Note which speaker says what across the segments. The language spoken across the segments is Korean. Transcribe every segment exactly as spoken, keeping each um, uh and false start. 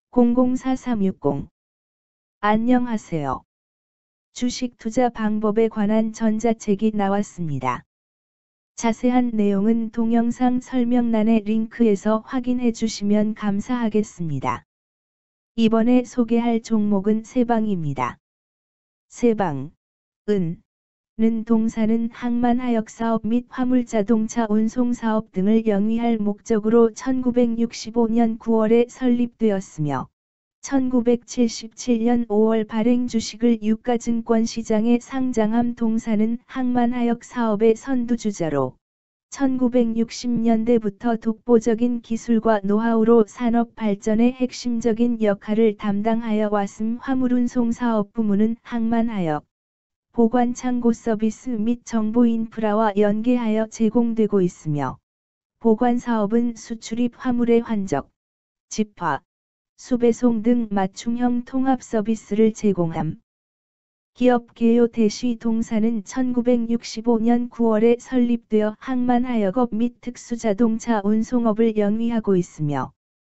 Speaker 1: 공공사삼육공. 안녕하세요. 주식 투자 방법에 관한 전자책이 나왔습니다. 자세한 내용은 동영상 설명란의 링크에서 확인해 주시면 감사하겠습니다. 이번에 소개할 종목은 세방입니다. 세방, 은, 는 동사는 항만하역사업 및 화물자동차 운송사업 등을 영위할 목적으로 천구백육십오년 구월에 설립되었으며 천구백칠십칠년 오월 발행 주식을 유가증권시장에 상장함. 동사는 항만하역 사업의 선두주자로 천구백육십년대부터 독보적인 기술과 노하우로 산업 발전의 핵심적인 역할을 담당하여 왔음. 화물운송 사업 부문은 항만하역, 보관창고 서비스 및 정보 인프라와 연계하여 제공되고 있으며, 보관사업은 수출입 화물의 환적, 집화, 수배송 등 맞춤형 통합 서비스를 제공함. 기업 개요 대시. 동사는 천구백육십오년 구월에 설립되어 항만하역업 및 특수자동차 운송업을 영위하고 있으며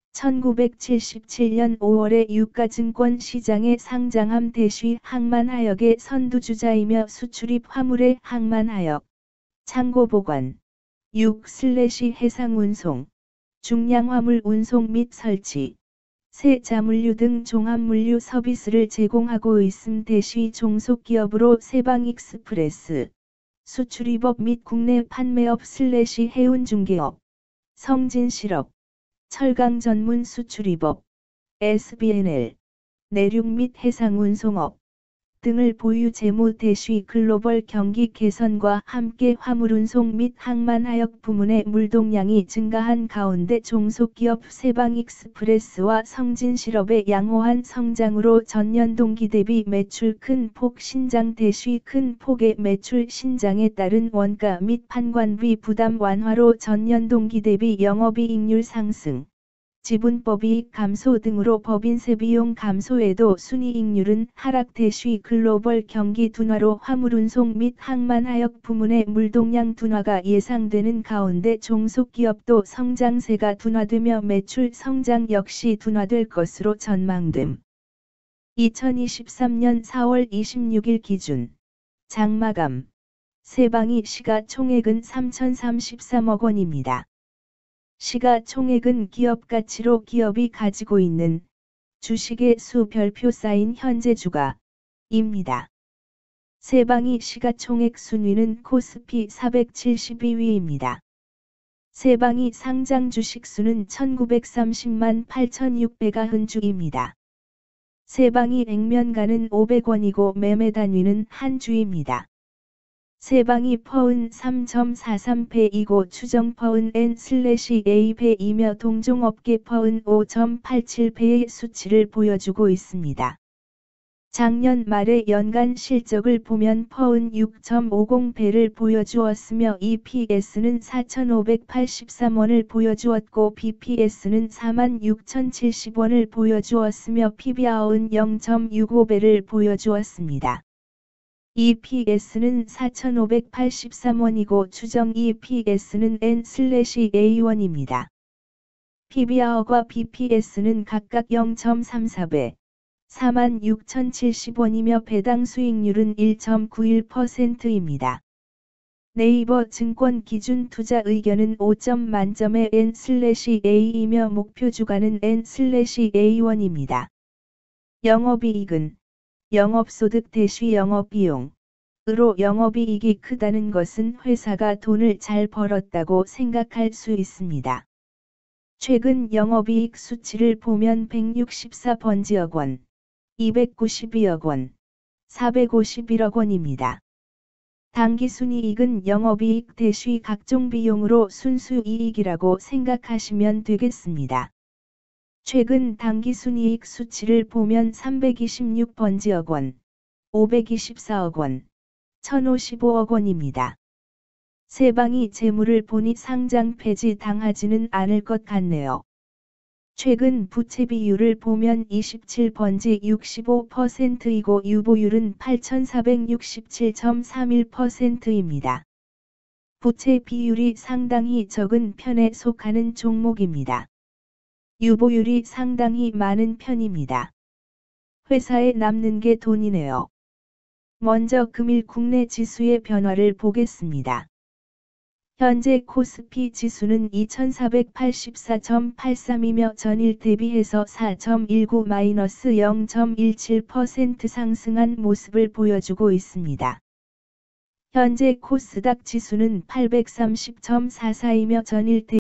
Speaker 1: 천구백칠십칠년 오월에 유가증권 시장에 상장함. 대시 항만하역의 선두주자이며 수출입 화물의 항만하역, 창고보관, 육 슬래시 해상운송, 중량화물 운송 및 설치, 새 자물류 등 종합물류 서비스를 제공하고 있음. 대시 종속기업으로 세방익스프레스, 수출입업 및 국내 판매업 슬래시 해운중개업, 성진실업, 철강 전문 수출입업, 에스비엔엘, 내륙 및 해상운송업 등을 보유. 재무. 대시 글로벌 경기 개선과 함께 화물운송 및 항만하역 부문의 물동량이 증가한 가운데 종속기업 세방익스프레스와 성진실업의 양호한 성장으로 전년 동기 대비 매출 큰 폭 신장. 대시 큰 폭의 매출 신장에 따른 원가 및 판관비 부담 완화로 전년 동기 대비 영업이익률 상승, 지분법이익 감소 등으로 법인세 비용 감소에도 순이익률은 하락. 대시 글로벌 경기 둔화로 화물운송 및 항만하역 부문의 물동량 둔화가 예상되는 가운데 종속기업도 성장세가 둔화되며 매출 성장 역시 둔화될 것으로 전망됨. 이천이십삼년 사월 이십육일 기준 장마감 세방이 시가총액은 삼천삼십삼억 원입니다. 시가총액은 기업가치로 기업이 가지고 있는 주식의 수 별표 쌓인 현재 주가입니다. 세방이 시가총액 순위는 코스피 사백칠십이위입니다. 세방이 상장 주식수는 천구백삼십만 팔천육백구십주입니다. 세방이 액면가는 오백 원이고 매매 단위는 한 주입니다. 세방이 퍼은 삼 점 사삼 배이고 추정 퍼은 엔 에이 배이며 동종업계 퍼은 오 점 팔칠 배의 수치를 보여주고 있습니다. 작년 말의 연간 실적을 보면 퍼은 육 점 오공 배를 보여주었으며 이피에스는 사천오백팔십삼 원을 보여주었고 비피에스는 사만 육천칠십 원을 보여주었으며 피비알은 영 점 육오 배를 보여주었습니다. 이피에스는 사천오백팔십삼 원이고 추정 이피에스는 엔 에이 원입니다. 피비알과 비피에스는 각각 영 점 삼사 배, 사만 육천칠십 원이며 배당 수익률은 일 점 구일 퍼센트입니다. 네이버 증권 기준 투자 의견은 오 점 만점의 엔 에이이며 목표 주가는 엔 에이 원입니다. 영업이익은 영업소득 대시 영업비용 으로 영업이익이 크다는 것은 회사가 돈을 잘 벌었다고 생각할 수 있습니다. 최근 영업이익 수치를 보면 백육십사 번지억 원, 이백구십이억 원, 사백오십일억 원입니다. 당기순이익은 영업이익 대시 각종 비용으로 순수이익이라고 생각하시면 되겠습니다. 최근 당기순이익 수치를 보면 삼백이십육 번지억 원, 오백이십사억 원, 천오십오억 원입니다. 세방이 재물을 보니 상장 폐지 당하지는 않을 것 같네요. 최근 부채 비율을 보면 이십칠 번지 육십오 퍼센트이고 유보율은 팔천사백육십칠 점 삼일 퍼센트입니다. 부채 비율이 상당히 적은 편에 속하는 종목입니다. 유보율이 상당히 많은 편입니다. 회사에 남는 게 돈이네요. 먼저 금일 국내 지수의 변화를 보겠습니다. 현재 코스피 지수는 이천사백팔십사 점 팔삼이며 전일 대비해서 사 점 일구 마이너스 영 점 일칠 퍼센트 상승한 모습을 보여주고 있습니다. 현재 코스닥 지수는 팔백삼십 점 사사이며 전일 대비